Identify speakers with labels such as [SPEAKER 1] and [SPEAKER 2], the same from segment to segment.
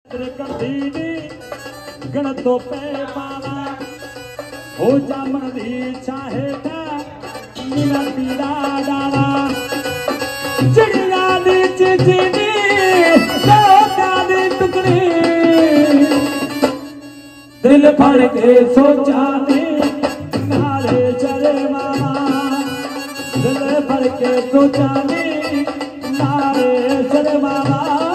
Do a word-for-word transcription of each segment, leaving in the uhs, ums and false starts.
[SPEAKER 1] गण तो पे पावा हो जामन दी चाहे नीला पीला डावा चिड़िया दी चिचनी सोचा दी टुकड़ी दिल फड़ के सोचा दी नारे चले मामा दिल फड़ के सोचा दी नारे चले मामा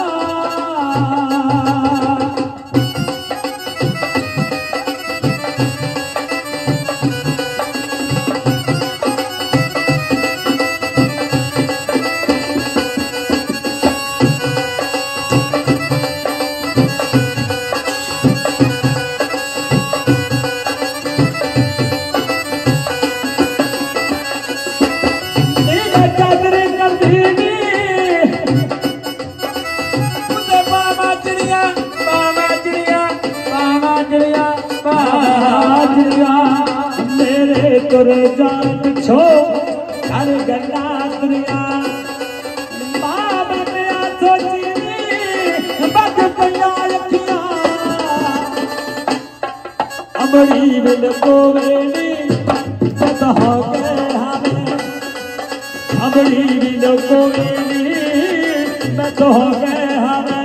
[SPEAKER 1] तुरे जान पिछो घर गन्ना दुनिया बाप मेरा सोची बग पया अखियां अमरी विल कोवेली जद हो गए हमें अमरी विल कोवेली जद हो गए हमें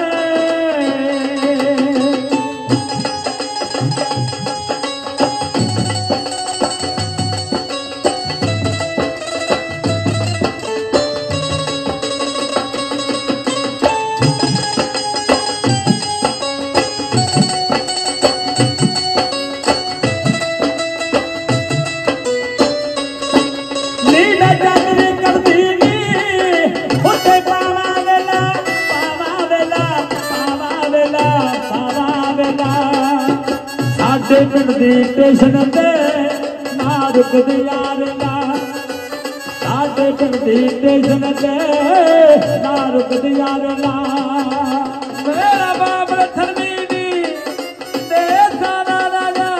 [SPEAKER 1] पिंड दी स्टेशन ते ना रुकदी यार ना साडे पिंड दी स्टेशन ते ना रुकदी यार ना मेरा बाप थरमी दी ते सारा राजा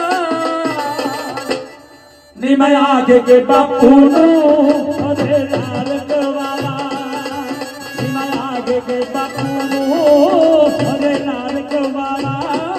[SPEAKER 1] नी मैं आगे के बापू नू ओदे नाल गवाला नी मैं आगे के बापू नू ओदे नाल गवाला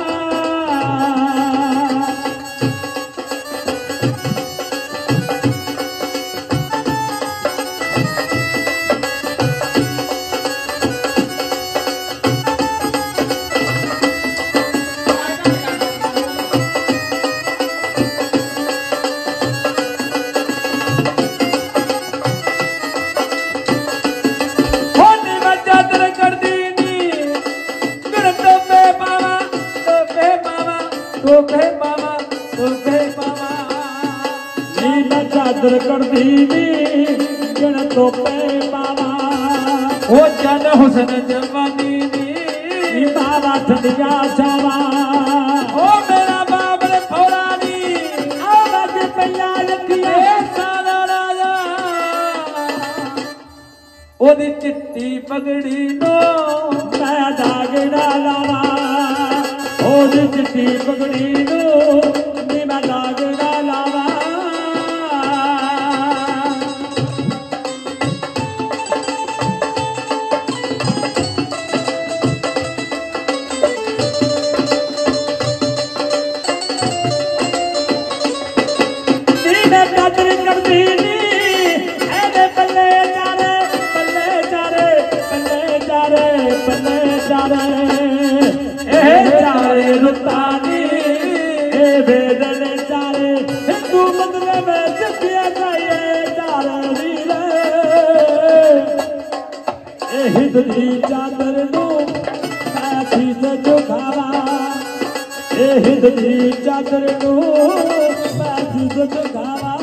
[SPEAKER 1] चादर कर दी जन तो पे बाबा ओ जन हुसन जवानी दी बाबा ठंडिया छावा ओ मेरा बाप ने फौरानी आवाज पया लखिया सारा राजा ओदी चिट्टी पगड़ी नो मैं दागड़ा लावा ओदी चिट्टी पगड़ी नो नी मैं दागड़ा लावा रुतानी बेदन चारे हिंदू बदले में जतिया जाए चारे वीर ए हिंदी चादर नो साथी से झुकावा ए हिंदी चादर नो साथी से झुकावा